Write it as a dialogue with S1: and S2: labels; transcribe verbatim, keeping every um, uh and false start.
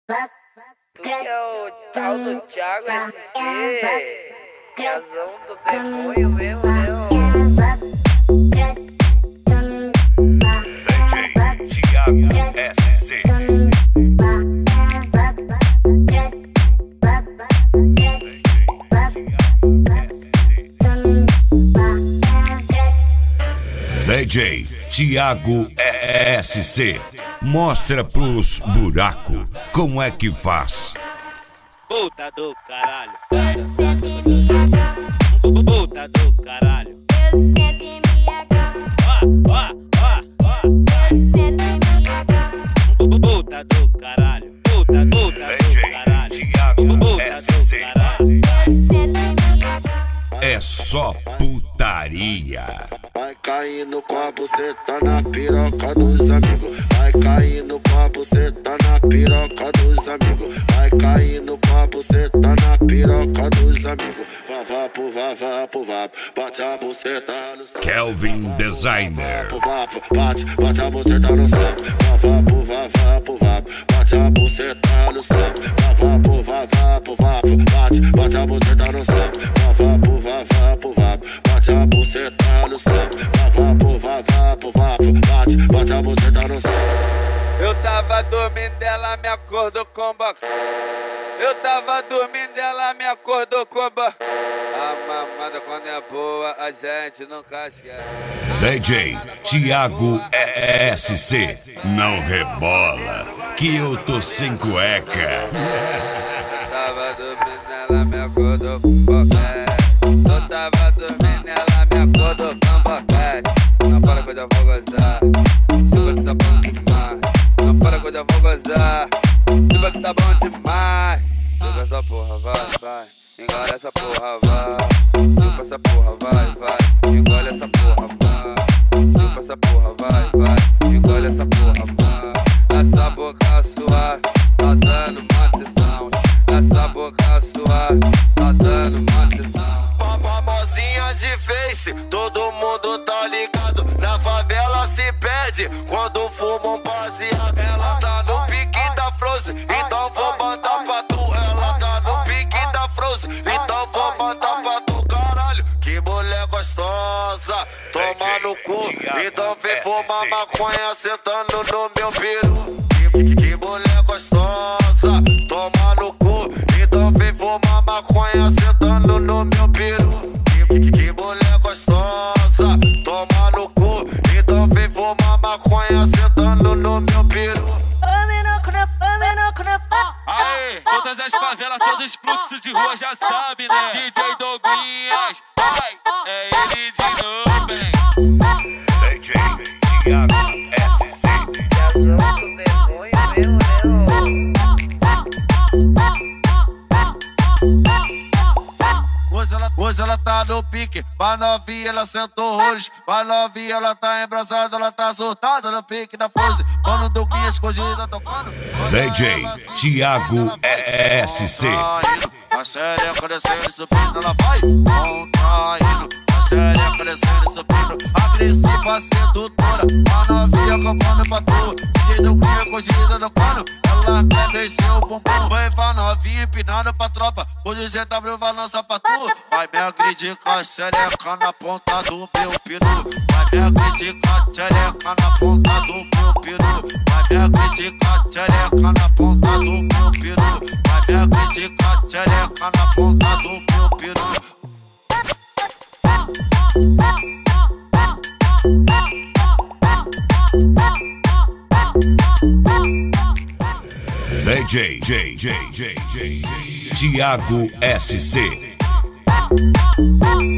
S1: Tu que é o tal do Thiago S C, casão do demônio mesmo, né?
S2: D J Thiago S C. D J Thiago S C, mostra pros buraco como é que faz.
S3: Puta do caralho, puta do caralho. Ó, ó, ó, puta do caralho, puta, puta do caralho, puta do caralho.
S2: É só putaria.
S4: Vai caindo com a buceta na piroca dos amigos. Vai caindo com a buceta na piroca dos amigos. Vai caindo com a buceta na piroca dos amigos. Vá, vá, pro, vá, vá, pro, vá. Bate a buceta no saco.
S2: Kelvin Designer.
S4: Bate, bate a buceta no saco. Vá, vá, pro, vá, vá, pro, vá. Bate a buceta no saco. Vá, vá, pro, vá, vá, pro, vá. Bate, bate a buceta no saco. Vá, vá, pro, vá, vá, pro, vá. Bate a buceta no saco. Vá, vá, pro, vá, vá, pro, vá. Bate, bate a buceta no saco.
S1: Eu tava dormindo, ela me acordou com boca. Eu tava dormindo, ela me acordou com boca. A mamada quando é boa, a gente nunca esquece.
S2: D J Thiago S C, não rebola, que eu tô sem cueca.
S1: Eu tava dormindo, ela me acordou com boca. Eu tava dormindo, ela me acordou com boca. Não para quando eu vou gozar, chuva que tá bom demais. Não para quando eu vou gozar, chuva que tá bom demais. Chupa essa porra, vai, vai. Engole essa porra, vai. Chupa essa porra, vai, vai. Engole essa porra, vai. Chupa essa porra, vai, vai. Engole essa porra, vai. Essa boca suave tá dando uma tesão. Essa boca suave tá dando uma tesão.
S4: Famosinha de face, todo mundo tá ligado. Na favela se perde quando fuma um baseado. Ela tá no pique da Frozen, então vou mandar pra tu. Ela tá no pique da Frozen, então vou mandar pra tu. Caralho, que mulher gostosa, toma no cu. Então vem fumar maconha sentando no meu peru. Que, que mulher gostosa, toma no cu. Então vem fumar maconha sentando no meu peru. Que, que mulher gostosa, toma no cu. Então vem fumar maconha sentando no meu peru.
S3: Aê, todas as favelas, todos os fluxos de rua já sabe, né? D J Douglinhas, ai, é ele de novo, hein?
S2: D J Thiago S C,
S1: Casão do demônio mesmo, né?
S4: Hoje ela, hoje ela tá no pique, vai novinha, ela sentou rolos. Vai novinha, ela tá embraçada, ela tá soltada no pique da Frozen. Quando do guia escondida tocando.
S2: D J Thiago S C.
S4: A xereca descendo e subindo, ela vai contraindo. A xereca descendo e subindo, agressiva, sedutora. A novinha comprando pra tu, e do guia escondida tocando. Ela quer vencer o bumbum, vai pra novinha empinando pra tropa. Hoje o G W vai lançar pra tu. Vai me agredir com a xereca na ponta do meu peru. Vai me agredir com a xereca na ponta do meu peru. Vai me agredir com a xereca na ponta do meu peru. Vai me agredir com a xereca na ponta do meu peru.
S2: D J J J J J Thiago S C.